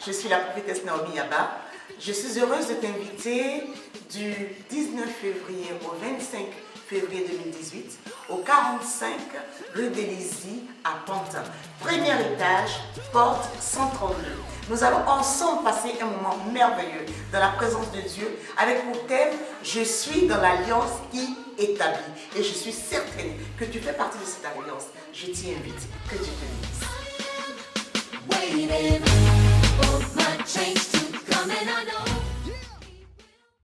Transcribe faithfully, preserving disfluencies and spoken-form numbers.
Je suis la prophétesse Naomi Yaba. Je suis heureuse de t'inviter du dix-neuf février au vingt-cinq février deux mille dix-huit au quarante-cinq rue d'Élisée à Pantin. Premier étage, porte cent trente-deux. Nous allons ensemble passer un moment merveilleux dans la présence de Dieu avec pour thème « Je suis dans l'alliance qui établit ». Et je suis certaine que tu fais partie de cette alliance. Je t'y invite. Que Dieu te bénisse.